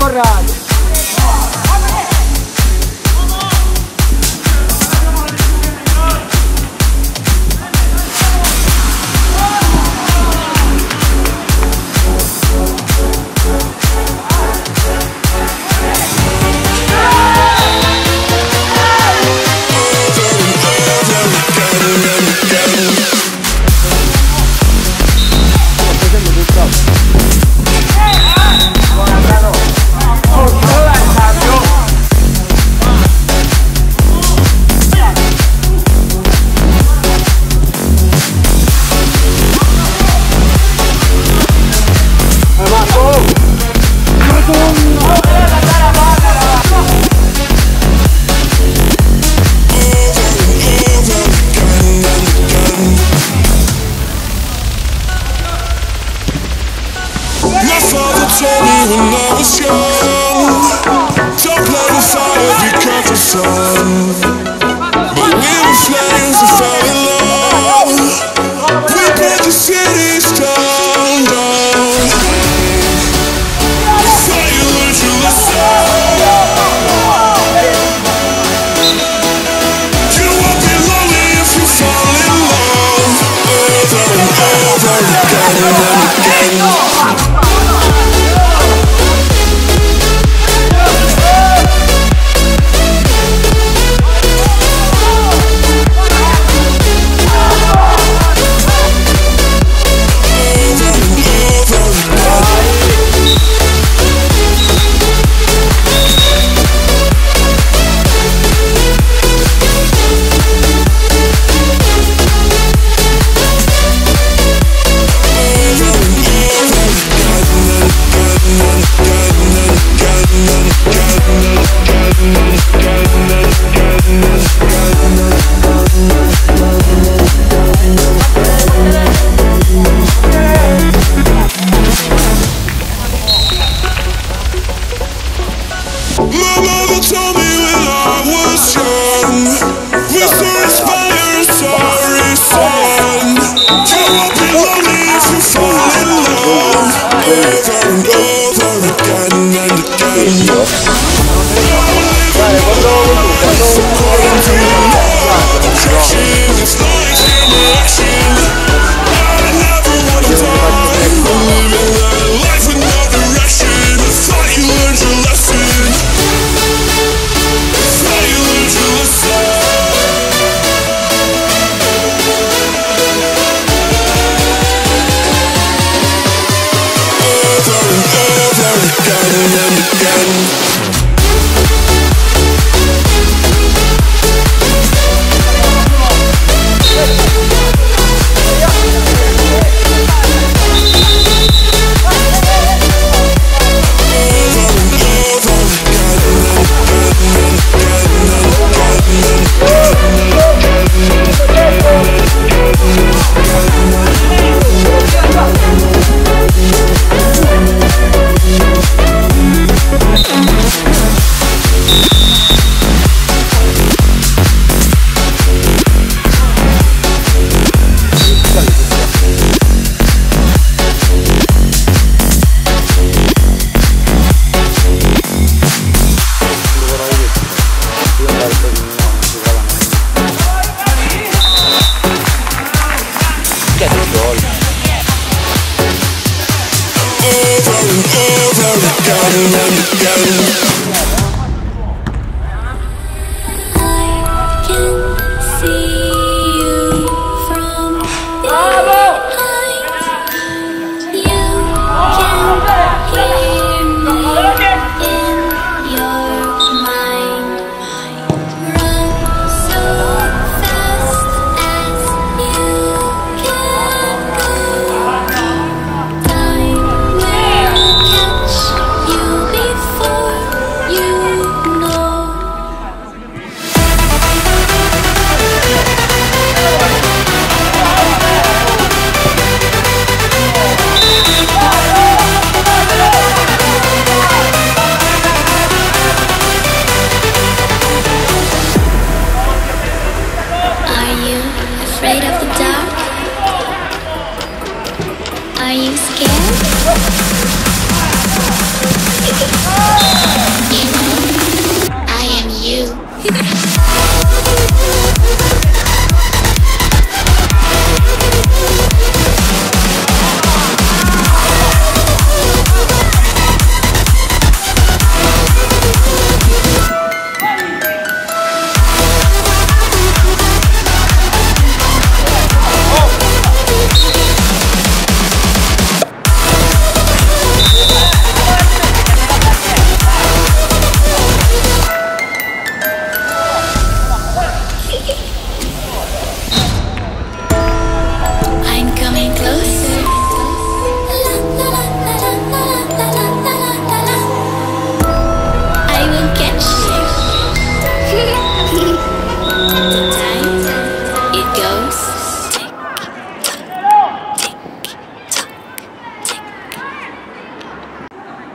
Corrado. Told me when I was young, don't play with fire, be careful son. But we were flames and fell in love. We brought the city down, down. Before you learned your lesson, you won't be lonely if you fall in love. Over and over again and again.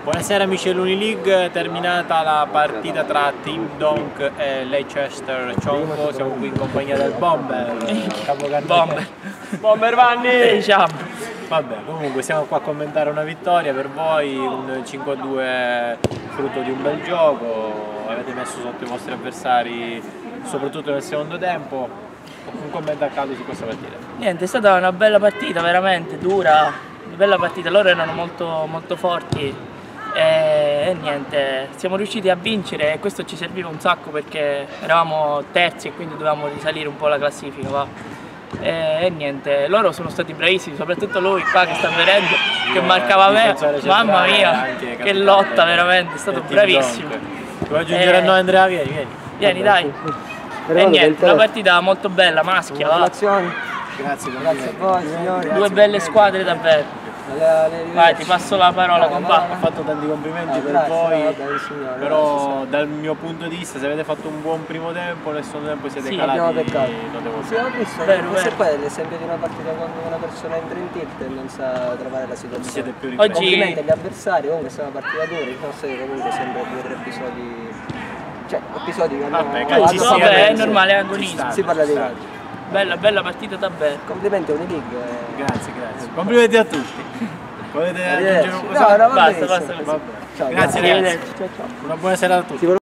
Buonasera amici dell'Unileague, terminata la partita tra Team Donk e Leicester Chonco, siamo qui in compagnia del Bomber, Bomber Vanni! Diciamo. Vabbè, comunque siamo qua a commentare una vittoria per voi, un 5-2 frutto di un bel gioco, avete messo sotto i vostri avversari soprattutto nel secondo tempo. Un commento a caldo su questa partita. Niente, è stata una bella partita, veramente dura, una bella partita, loro erano molto forti. E niente, siamo riusciti a vincere e questo ci serviva un sacco perché eravamo terzi e quindi dovevamo risalire un po' la classifica, va. E niente, loro sono stati bravissimi, soprattutto lui qua che sta vedendo, che marcava me, mamma mia, che lotta veramente, è stato bravissimo. Vuoi aggiungere a noi Andrea? Vieni dai. E niente, una partita molto bella, maschia, va. Grazie a voi signori. Due belle squadre davvero. Vai, ti passo la parola compà. Ho fatto tanti complimenti per voi, però dal mio punto di vista se avete fatto un buon primo tempo, nel secondo tempo siete calati notevolmente. Sì, ho visto, questo qua è l'esempio di una partita quando una persona entra in tilt e non sa trovare la situazione. Siete più Oggi complimenti agli avversari, comunque è stata una partita dura, i nostri comunque sempre 2 o 3 episodi, cioè episodi che vabbè, è normale, è agonista. Si parla di calcio. Bella partita davvero. Complimenti a Unileague. Grazie. Complimenti a tutti. Volete aggiungere qualcosa? Basta. Ciao, Grazie ragazzi. ciao. Una buona serata a tutti.